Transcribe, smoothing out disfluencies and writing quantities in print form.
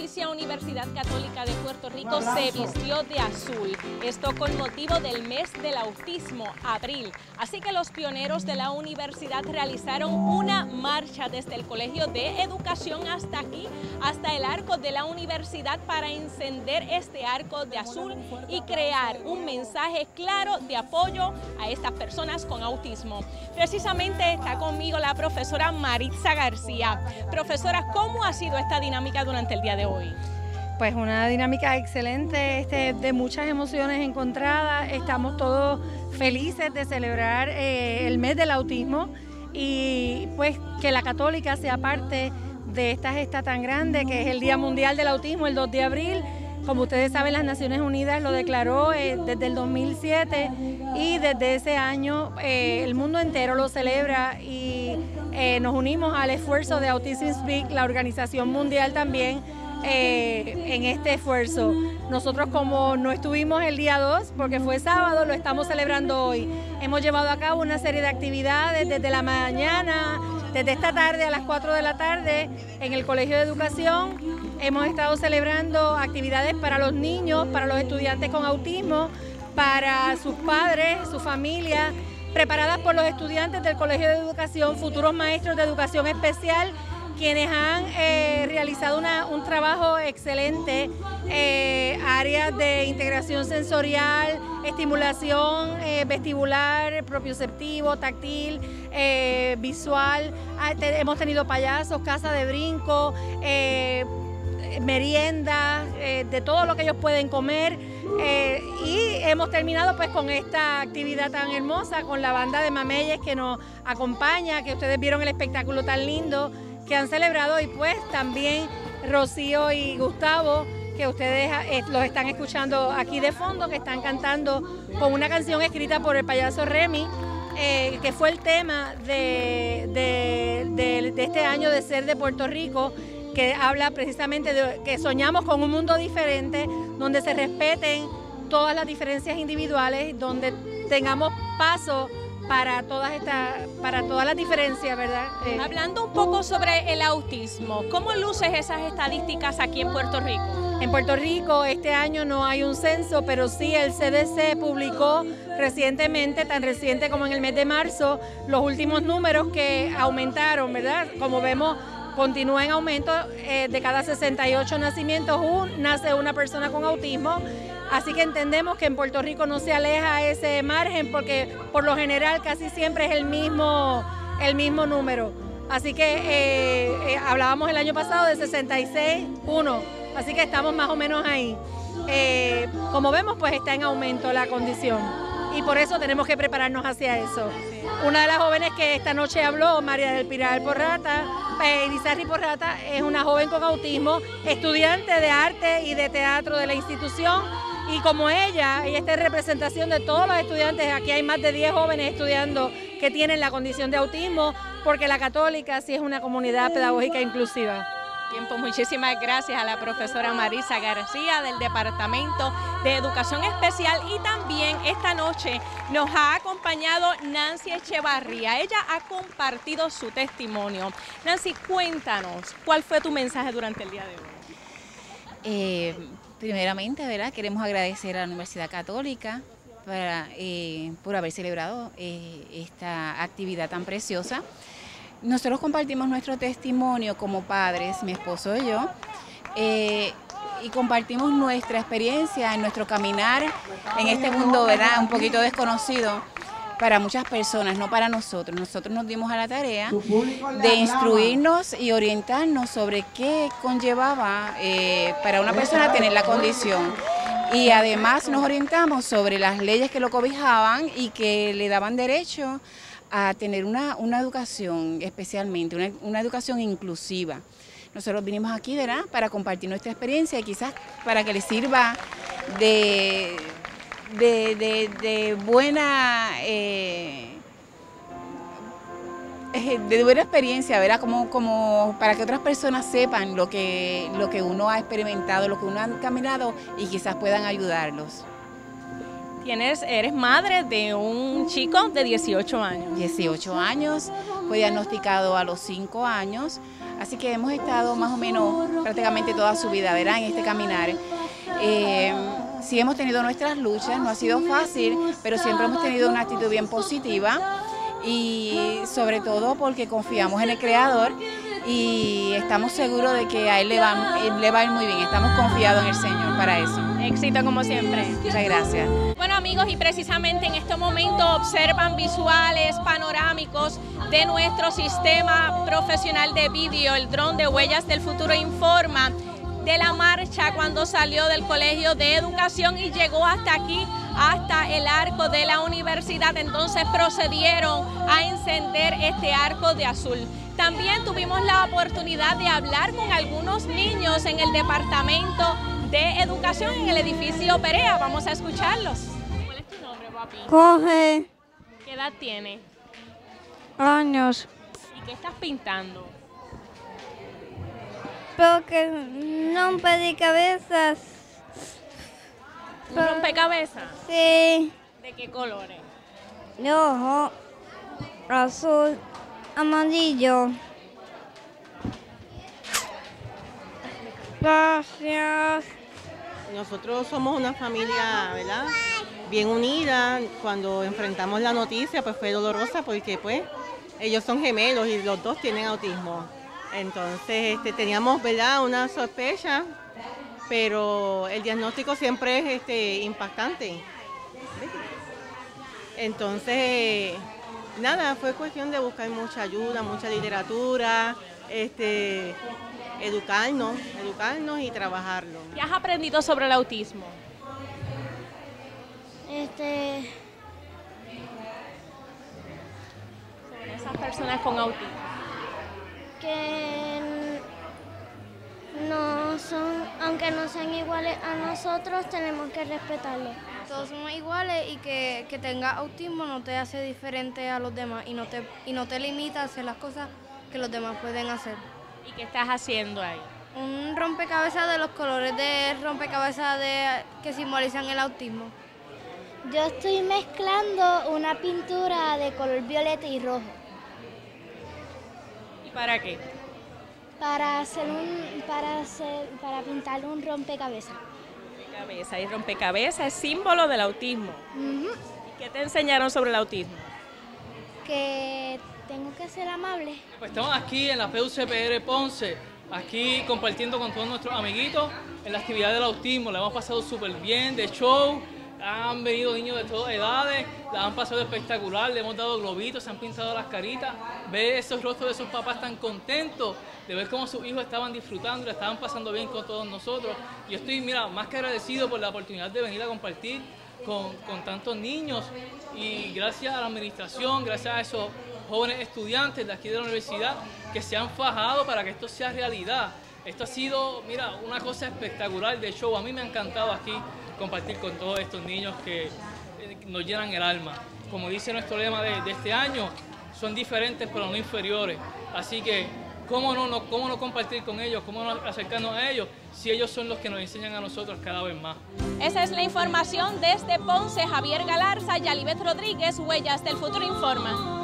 Pontificia Universidad Católica de Puerto Rico se vistió de azul, esto con motivo del mes del autismo, abril. Así que los pioneros de la universidad realizaron una marcha desde el Colegio de Educación hasta aquí, hasta el arco de la universidad para encender este arco de azul y crear un mensaje claro de apoyo a estas personas con autismo. Precisamente está conmigo la profesora Maritza García. Profesora, ¿cómo ha sido esta dinámica durante el día de hoy? Pues una dinámica excelente, de muchas emociones encontradas. Estamos todos felices de celebrar el mes del autismo y pues que la Católica sea parte de esta gesta tan grande que es el Día Mundial del Autismo, el 2 de abril. Como ustedes saben, las Naciones Unidas lo declaró desde el 2007 y desde ese año el mundo entero lo celebra y nos unimos al esfuerzo de Autism Speak, la organización mundial también, en este esfuerzo. Nosotros, como no estuvimos el día 2 porque fue sábado, lo estamos celebrando hoy. Hemos llevado a cabo una serie de actividades desde la mañana, desde esta tarde a las 4 de la tarde en el Colegio de Educación. Hemos estado celebrando actividades para los niños, para los estudiantes con autismo, para sus padres, su familia, preparadas por los estudiantes del Colegio de Educación, futuros maestros de educación especial, quienes han realizado un trabajo excelente, áreas de integración sensorial, estimulación vestibular, propioceptivo, táctil, visual. Hemos tenido payasos, casa de brinco, merienda, de todo lo que ellos pueden comer, y hemos terminado pues con esta actividad tan hermosa con la banda de Mameyes que nos acompaña, que ustedes vieron el espectáculo tan lindo que han celebrado, y pues también Rocío y Gustavo, que ustedes los están escuchando aquí de fondo, que están cantando con una canción escrita por el payaso Remy, que fue el tema de este año de Ser de Puerto Rico, que habla precisamente de que soñamos con un mundo diferente, donde se respeten todas las diferencias individuales, donde tengamos paso para todas las diferencias, ¿verdad? Hablando un poco sobre el autismo, ¿cómo luces esas estadísticas aquí en Puerto Rico? En Puerto Rico este año no hay un censo, pero sí el CDC publicó recientemente, tan reciente como en el mes de marzo, los últimos números que aumentaron, ¿verdad? Como vemos, continúa en aumento. De cada 68 nacimientos nace una persona con autismo, así que entendemos que en Puerto Rico no se aleja ese margen, porque por lo general casi siempre es el mismo número. Así que hablábamos el año pasado de 66-1, así que estamos más o menos ahí. Como vemos, pues está en aumento la condición y por eso tenemos que prepararnos hacia eso. Una de las jóvenes que esta noche habló, María del Pilar Porrata, Irizarry Porrata, es una joven con autismo, estudiante de arte y de teatro de la institución, y como ella está en representación de todos los estudiantes. Aquí hay más de 10 jóvenes estudiando que tienen la condición de autismo, porque la Católica sí es una comunidad pedagógica inclusiva. Bien, pues muchísimas gracias a la profesora Maritza García del Departamento de Educación Especial, y también esta noche nos ha acompañado Nancy Echevarría. Ella ha compartido su testimonio. Nancy, cuéntanos, ¿cuál fue tu mensaje durante el día de hoy? Primeramente, ¿verdad? Queremos agradecer a la Universidad Católica por haber celebrado esta actividad tan preciosa. Nosotros compartimos nuestro testimonio como padres, mi esposo y yo, y compartimos nuestra experiencia en nuestro caminar en este mundo, ¿verdad?, un poquito desconocido para muchas personas, no para nosotros. Nosotros nos dimos a la tarea de instruirnos y orientarnos sobre qué conllevaba para una persona tener la condición. Y además nos orientamos sobre las leyes que lo cobijaban y que le daban derecho a tener una educación, especialmente una educación inclusiva. Nosotros vinimos aquí, ¿verdad?, para compartir nuestra experiencia y quizás para que les sirva de buena experiencia, ¿verdad?, como para que otras personas sepan lo que uno ha experimentado, lo que uno ha caminado, y quizás puedan ayudarlos. Eres madre de un chico de 18 años. 18 años, fue diagnosticado a los 5 años, Así que hemos estado más o menos prácticamente toda su vida, ¿verdad?, en este caminar. Sí hemos tenido nuestras luchas, no ha sido fácil, pero siempre hemos tenido una actitud bien positiva y sobre todo porque confiamos en el Creador y estamos seguros de que a Él le va a ir muy bien. Estamos confiados en el Señor para eso. Éxito como siempre. Muchas gracias. Bueno, amigos, y precisamente en este momento observan visuales panorámicos de nuestro sistema profesional de vídeo, el dron de Huellas del Futuro Informa, de la marcha cuando salió del Colegio de Educación y llegó hasta aquí, hasta el arco de la universidad. Entonces procedieron a encender este arco de azul. También tuvimos la oportunidad de hablar con algunos niños en el Departamento de Educación en el edificio Perea. Vamos a escucharlos. ¿Cuál es tu nombre, papi? Jorge. ¿Qué edad tiene? Años. ¿Y qué estás pintando? Porque rompecabezas. ¿Un rompecabezas? Sí. ¿De qué colores? Rojo, azul, amarillo. Gracias. Nosotros somos una familia, ¿verdad?, bien unida. Cuando enfrentamos la noticia, pues fue dolorosa porque pues ellos son gemelos y los dos tienen autismo. Entonces teníamos, ¿verdad?, una sospecha, pero el diagnóstico siempre es impactante. Entonces, nada, fue cuestión de buscar mucha ayuda, mucha literatura, educarnos y trabajarlo. ¿Qué has aprendido sobre el autismo? Sobre esas personas con autismo. Que no son, aunque no sean iguales a nosotros, tenemos que respetarlos. Todos somos iguales y que tengas autismo no te hace diferente a los demás y no te limita a hacer las cosas que los demás pueden hacer. ¿Y qué estás haciendo ahí? Un rompecabezas de los colores de rompecabezas que simbolizan el autismo. Yo estoy mezclando una pintura de color violeta y rojo. ¿Y para qué? Para pintar un rompecabezas. Y rompecabezas es símbolo del autismo. ¿Y qué te enseñaron sobre el autismo? Que tengo que ser amable. Pues estamos aquí en la PUCPR Ponce, aquí compartiendo con todos nuestros amiguitos en la actividad del autismo. La hemos pasado súper bien, de show. Han venido niños de todas edades, la han pasado espectacular, le hemos dado globitos, se han pintado las caritas, ver esos rostros de sus papás tan contentos, de ver cómo sus hijos estaban disfrutando, la estaban pasando bien con todos nosotros. Yo estoy, mira, más que agradecido por la oportunidad de venir a compartir con tantos niños y gracias a la administración, gracias a esos jóvenes estudiantes de aquí de la universidad que se han fajado para que esto sea realidad. Esto ha sido, mira, una cosa espectacular de show. A mí me ha encantado aquí compartir con todos estos niños que nos llenan el alma. Como dice nuestro lema de este año, son diferentes pero no inferiores. Así que, ¿cómo no compartir con ellos? ¿Cómo no acercarnos a ellos si ellos son los que nos enseñan a nosotros cada vez más? Esa es la información desde Ponce. Javier Galarza, Yalibet Rodríguez, Huellas del Futuro Informa.